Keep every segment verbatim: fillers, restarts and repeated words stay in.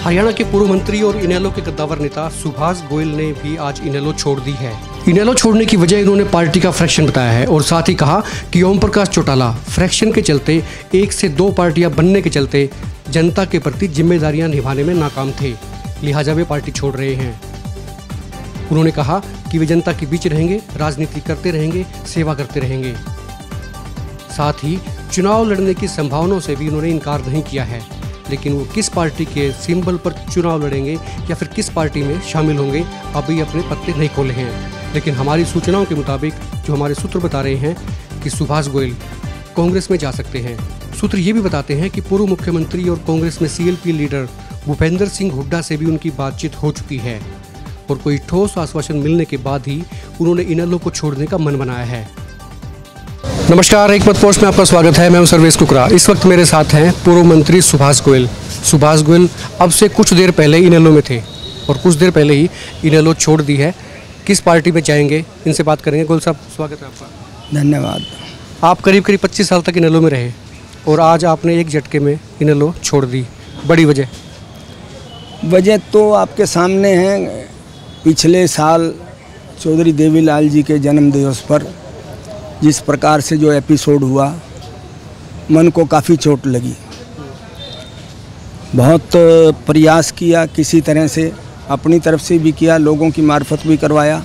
हरियाणा के पूर्व मंत्री और इनेलो के कद्दावर नेता सुभाष गोयल ने भी आज इनेलो छोड़ दी है। इनेलो छोड़ने की वजह इन्होंने पार्टी का फ्रैक्शन बताया है और साथ ही कहा कि ओम प्रकाश चौटाला फ्रैक्शन के चलते एक से दो पार्टियां बनने के चलते जनता के प्रति जिम्मेदारियां निभाने में नाकाम थे, लिहाजा वे पार्टी छोड़ रहे हैं। उन्होंने कहा कि वे जनता के बीच रहेंगे, राजनीति करते रहेंगे, सेवा करते रहेंगे। साथ ही चुनाव लड़ने की संभावनाओं से भी उन्होंने इनकार नहीं किया है, लेकिन वो किस पार्टी के सिंबल पर चुनाव लड़ेंगे या फिर किस पार्टी में शामिल होंगे अभी अपने पत्ते नहीं खोले हैं। लेकिन हमारी सूचनाओं के मुताबिक जो हमारे सूत्र बता रहे हैं कि सुभाष गोयल कांग्रेस में जा सकते हैं। सूत्र ये भी बताते हैं कि पूर्व मुख्यमंत्री और कांग्रेस में सीएलपी लीडर भूपेंद्र सिंह हुड्डा से भी उनकी बातचीत हो चुकी है और कोई ठोस आश्वासन मिलने के बाद ही उन्होंने इनेलो को छोड़ने का मन बनाया है। नमस्कार, एक मत पोस्ट में आपका स्वागत है। मैं हूं सर्वेश कुकरा। इस वक्त मेरे साथ हैं पूर्व मंत्री सुभाष गोयल। सुभाष गोयल अब से कुछ देर पहले इनेलो में थे और कुछ देर पहले ही इनेलो छोड़ दी है। किस पार्टी में जाएंगे, इनसे बात करेंगे। गोयल साहब, स्वागत है आपका। धन्यवाद। आप करीब करीब पच्चीस साल तक इनेलो में रहे और आज आपने एक झटके में इनेलो छोड़ दी, बड़ी वजह? वजह तो आपके सामने है। पिछले साल चौधरी देवीलाल जी के जन्म दिवस पर जिस प्रकार से जो एपिसोड हुआ, मन को काफ़ी चोट लगी। बहुत प्रयास किया, किसी तरह से अपनी तरफ से भी किया, लोगों की मार्फत भी करवाया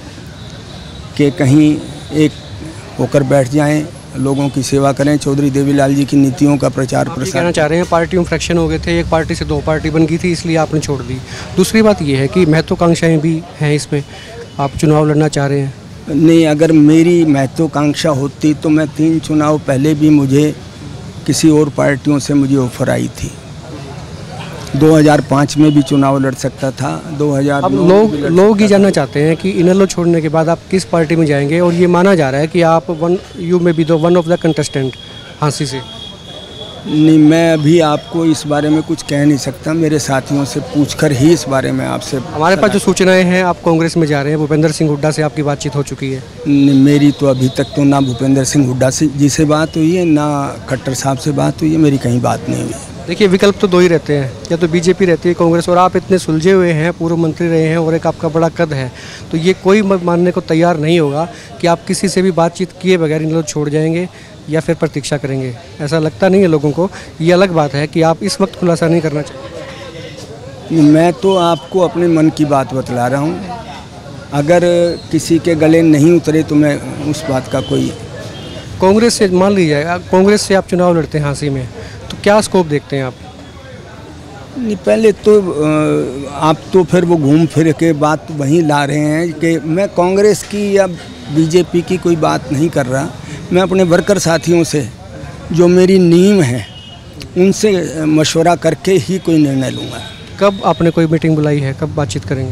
कि कहीं एक होकर बैठ जाएं, लोगों की सेवा करें, चौधरी देवीलाल जी की नीतियों का प्रचार प्रसार। कहना चाह रहे हैं पार्टियों में फ्रैक्शन हो गए थे, एक पार्टी से दो पार्टी बन गई थी, इसलिए आपने छोड़ दी। दूसरी बात यह है कि महत्वाकांक्षाएं भी हैं इसमें, आप चुनाव लड़ना चाह रहे हैं। नहीं, अगर मेरी महत्वाकांक्षा होती तो मैं तीन चुनाव पहले भी मुझे किसी और पार्टियों से मुझे ऑफर आई थी। दो हज़ार पाँच में भी चुनाव लड़ सकता था, दो हज़ार अब लोग लोग ही जानना चाहते हैं कि इनेलो छोड़ने के बाद आप किस पार्टी में जाएंगे, और ये माना जा रहा है कि आप वन यू में भी दो वन ऑफ द कंटेस्टेंट हाँसी से। नहीं, मैं अभी आपको इस बारे में कुछ कह नहीं सकता। मेरे साथियों से पूछकर ही इस बारे में आपसे। हमारे पास जो सूचनाएं हैं आप कांग्रेस में जा रहे हैं, भूपेंद्र सिंह हुड्डा से आपकी बातचीत हो चुकी है? नहीं, मेरी तो अभी तक तो ना भूपेंद्र सिंह हुड्डा से जी से बात हुई है, ना खट्टर साहब से बात हुई है, मेरी कहीं बात नहीं हुई। देखिए, विकल्प तो दो ही रहते हैं, या तो बीजेपी रहती है, कांग्रेस। और आप इतने सुलझे हुए हैं, पूर्व मंत्री रहे हैं और एक आपका बड़ा कद है, तो ये कोई मानने को तैयार नहीं होगा कि आप किसी से भी बातचीत किए बगैर इन लोग छोड़ जाएंगे या फिर प्रतीक्षा करेंगे। ऐसा लगता नहीं है लोगों को। ये अलग बात है कि आप इस वक्त खुलासा नहीं करना चाहते। मैं तो आपको अपने मन की बात बतला रहा हूँ। अगर किसी के गले नहीं उतरे तो मैं उस बात का कोई। कांग्रेस से मान लीजिए, कांग्रेस से आप चुनाव लड़ते हैं हाँसी में, तो क्या स्कोप देखते हैं आप? नहीं, पहले तो आप तो फिर वो घूम फिर के बात वहीं ला रहे हैं कि मैं कांग्रेस की या बीजेपी की कोई बात नहीं कर रहा। मैं अपने वर्कर साथियों से जो मेरी नींव है उनसे मशवरा करके ही कोई निर्णय लूँगा। कब आपने कोई मीटिंग बुलाई है, कब बातचीत करेंगे?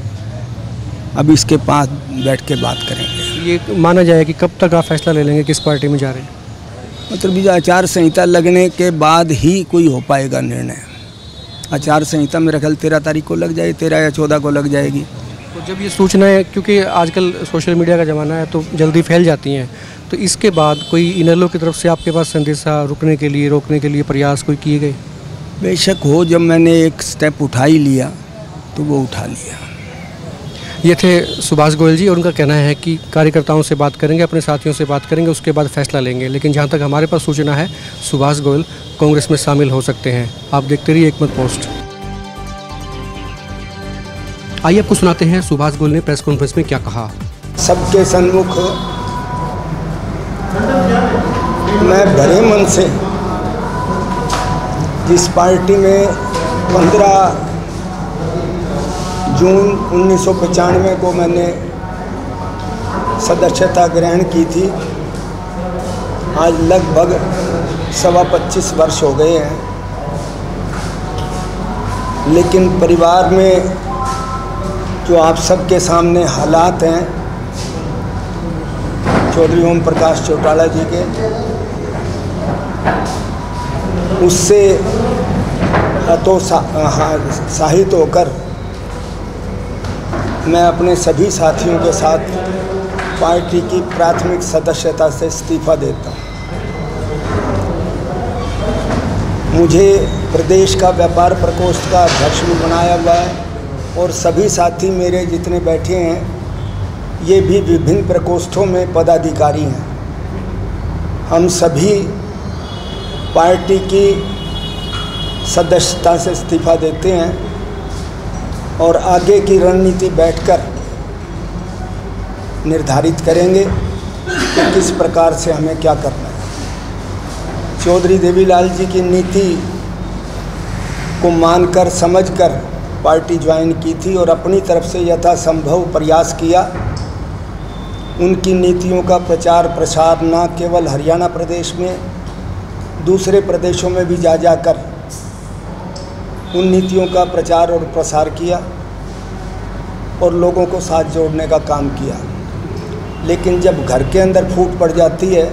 अब इसके पास बैठ के बात करेंगे। ये माना जाए कि कब तक आप फैसला ले लेंगे किस पार्टी में जा रहे हैं? मतलब आचार संहिता लगने के बाद ही कोई हो पाएगा निर्णय। आचार संहिता मेरा ख्याल तेरह तारीख को लग जाए, तेरह या चौदह को लग जाएगी। तो जब ये सूचनाएं, क्योंकि आजकल सोशल मीडिया का ज़माना है, तो जल्दी फैल जाती हैं, तो इसके बाद कोई इनेलो की तरफ से आपके पास संदेशा रुकने के लिए, रोकने के लिए प्रयास कोई किए गए? बेशक हो, जब मैंने एक स्टेप उठा ही लिया तो वो उठा लिया। ये थे सुभाष गोयल जी, और उनका कहना है कि कार्यकर्ताओं से बात करेंगे, अपने साथियों से बात करेंगे, उसके बाद फैसला लेंगे। लेकिन जहाँ तक हमारे पास सूचना है, सुभाष गोयल कांग्रेस में शामिल हो सकते हैं। आप देखते रहिए एक मत पोस्ट। आइए आपको सुनाते हैं सुभाष गोयल ने प्रेस कॉन्फ्रेंस में क्या कहा। सबके सन्मुख मैं भरे मन से जिस पार्टी में पंद्रह जून उन्नीस सौ पचानवे को मैंने सदस्यता ग्रहण की थी, आज लगभग सवा पच्चीस वर्ष हो गए हैं। लेकिन परिवार में जो आप सबके सामने हालात हैं चौधरी ओम प्रकाश चौटाला जी के, उससे हतोत्साहित होकर मैं अपने सभी साथियों के साथ पार्टी की प्राथमिक सदस्यता से इस्तीफा देता हूँ। मुझे प्रदेश का व्यापार प्रकोष्ठ का अध्यक्ष भी बनाया हुआ है और सभी साथी मेरे जितने बैठे हैं ये भी विभिन्न प्रकोष्ठों में पदाधिकारी हैं। हम सभी पार्टी की सदस्यता से इस्तीफ़ा देते हैं और आगे की रणनीति बैठकर निर्धारित करेंगे कि किस प्रकार से हमें क्या करना है। चौधरी देवीलाल जी की नीति को मानकर समझकर पार्टी ज्वाइन की थी और अपनी तरफ से यथासंभव प्रयास किया। उनकी नीतियों का प्रचार प्रसार न केवल हरियाणा प्रदेश में, दूसरे प्रदेशों में भी जा जाकर उन नीतियों का प्रचार और प्रसार किया और लोगों को साथ जोड़ने का काम किया। लेकिन जब घर के अंदर फूट पड़ जाती है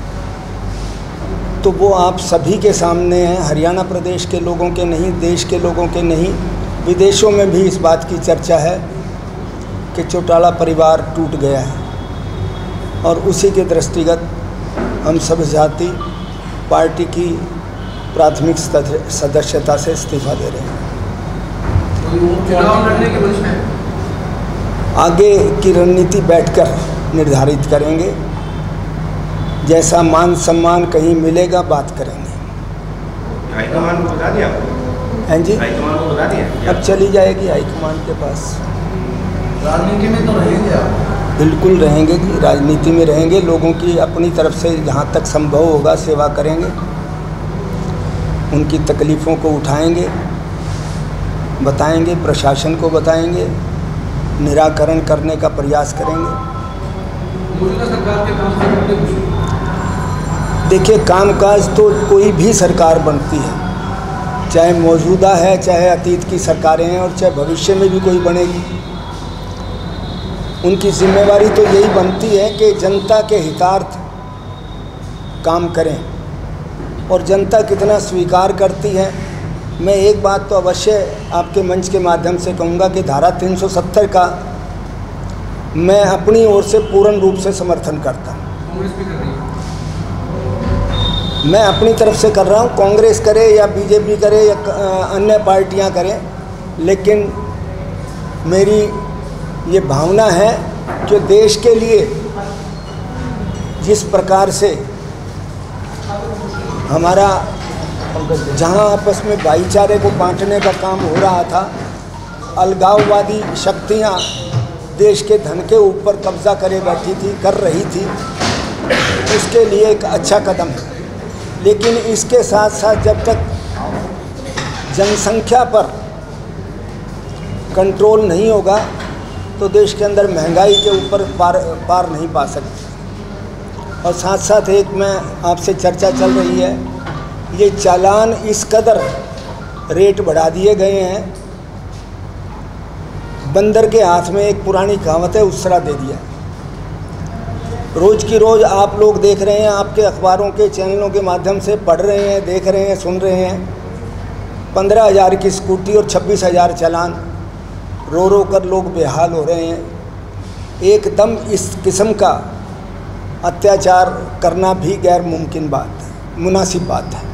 तो वो आप सभी के सामने है, हरियाणा प्रदेश के लोगों के नहीं, देश के लोगों के नहीं, विदेशों में भी इस बात की चर्चा है कि चौटाला परिवार टूट गया है। और उसी के दृष्टिगत हम सब साथी पार्टी की प्राथमिक सदस्यता से इस्तीफा दे रहे हैं। चुनाव लड़ने की वजह है आगे की रणनीति बैठकर निर्धारित करेंगे। जैसा मान सम्मान कहीं मिलेगा बात करेंगे। हाईकमान को बता दिया हैं जी, हाईकमान को बता दिया अब चली जाएगी हाईकमान के पास। राजनीति में तो रहेंगे आप? बिल्कुल रहेंगे जी, राजनीति में रहेंगे। लोगों की अपनी तरफ से जहाँ तक संभव होगा सेवा करेंगे, उनकी तकलीफ़ों को उठाएंगे, बताएंगे, प्रशासन को बताएंगे, निराकरण करने का प्रयास करेंगे। सरकार के काम से कितने खुश हैं? देखिए, कामकाज तो कोई भी सरकार बनती है, चाहे मौजूदा है, चाहे अतीत की सरकारें हैं और चाहे भविष्य में भी कोई बनेगी। उनकी जिम्मेवारी तो यही बनती है कि जनता के हितार्थ काम करें और जनता कितना स्वीकार करती है। मैं एक बात तो अवश्य आपके मंच के माध्यम से कहूँगा कि धारा तीन सौ सत्तर का मैं अपनी ओर से पूर्ण रूप से समर्थन करता हूँ। कांग्रेस भी कर रही है। मैं अपनी तरफ से कर रहा हूँ, कांग्रेस करे या बीजेपी करे या अन्य पार्टियाँ करें, लेकिन मेरी ये भावना है कि देश के लिए जिस प्रकार से हमारा जहाँ आपस में भाईचारे को बांटने का काम हो रहा था, अलगाववादी शक्तियाँ देश के धन के ऊपर कब्जा करे बैठी थी कर रही थी, उसके लिए एक अच्छा कदम है। लेकिन इसके साथ साथ जब तक जनसंख्या पर कंट्रोल नहीं होगा तो देश के अंदर महंगाई के ऊपर पार पार नहीं पा सकते। और साथ साथ एक मैं आपसे चर्चा चल रही है, ये चालान इस कदर रेट बढ़ा दिए गए हैं, बंदर के हाथ में एक पुरानी कहावत है, उसरा दे दिया। रोज़ की रोज़ आप लोग देख रहे हैं, आपके अखबारों के चैनलों के माध्यम से पढ़ रहे हैं, देख रहे हैं, सुन रहे हैं, पंद्रह हज़ार की स्कूटी और छब्बीस हज़ार चालान, रो रो कर लोग बेहाल हो रहे हैं। एकदम इस किस्म का अत्याचार करना भी गैर मुमकिन बात है, मुनासिब बात है।